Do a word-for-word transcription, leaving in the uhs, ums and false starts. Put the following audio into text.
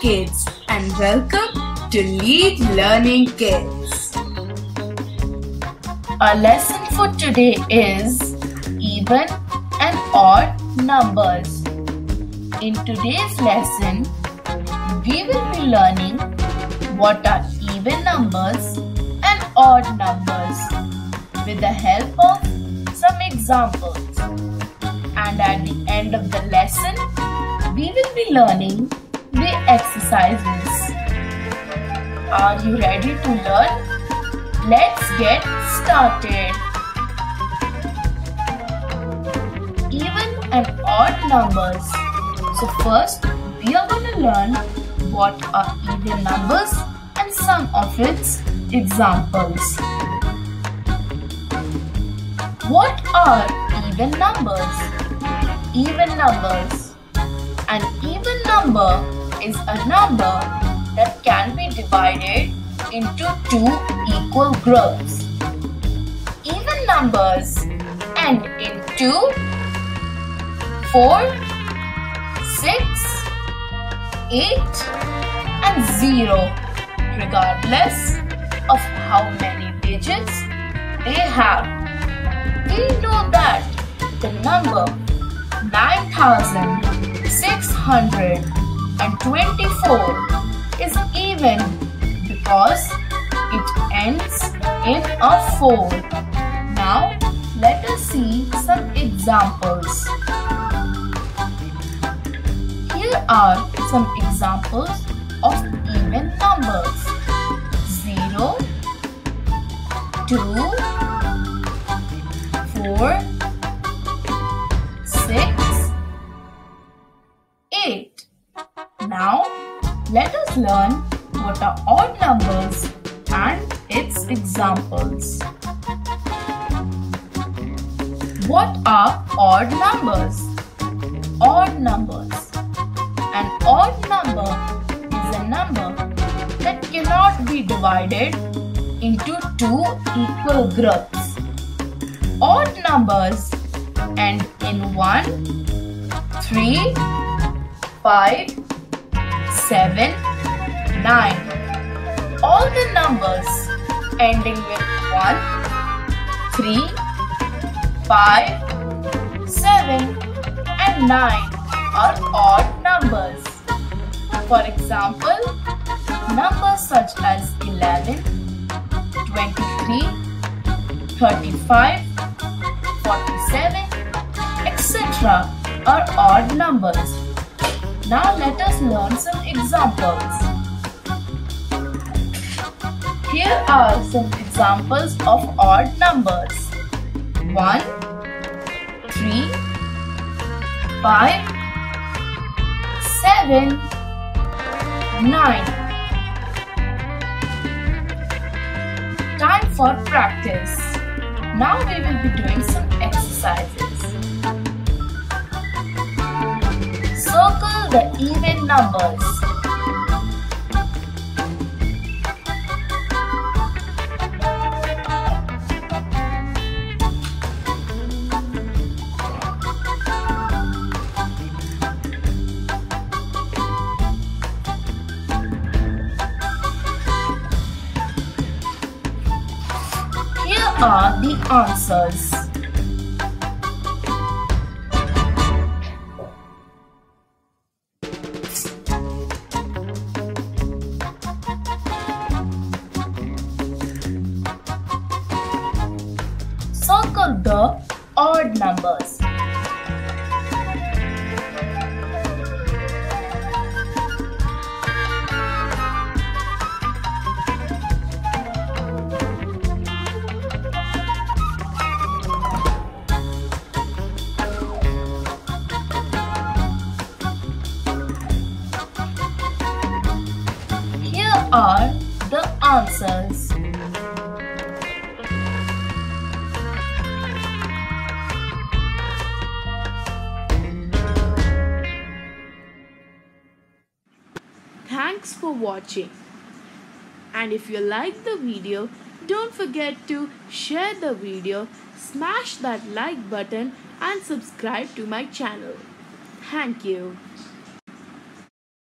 kids and welcome to Lead Learning Kids. Our lesson for today is even and odd numbers. In today's lesson, we will be learning what are even numbers and odd numbers with the help of some examples. And at the end of the lesson, we will be learning the exercises. Are you ready to learn? Let's get started. Even and odd numbers. So first, we are going to learn what are even numbers and some of its examples. What are even numbers? Even numbers. An even number is a number that can be divided into two equal groups. Even numbers end in two, four, six, eight, and zero, regardless of how many digits they have. We know that the number nine thousand six hundred twenty-four is even because it ends in a four. Now let us see some examples. Here are some examples of even numbers. zero, two, four, six, eight. Now, let us learn what are odd numbers and its examples. What are odd numbers? Odd numbers. An odd number is a number that cannot be divided into two equal groups. Odd numbers end in one, three, five, seven, nine. All the numbers ending with one, three, five, seven, and nine are odd numbers. For example, numbers such as eleven, twenty-three, thirty-five, forty-seven, et cetera are odd numbers. Now let us learn some examples. Here are some examples of odd numbers. one, three, five, seven, nine. Time for practice. Now we will be doing some exercises. Circle the even numbers. Here are the answers. Circle the odd numbers. Here are the answers. Thanks for watching. And if you like the video, don't forget to share the video, smash that like button and subscribe to my channel. Thank you.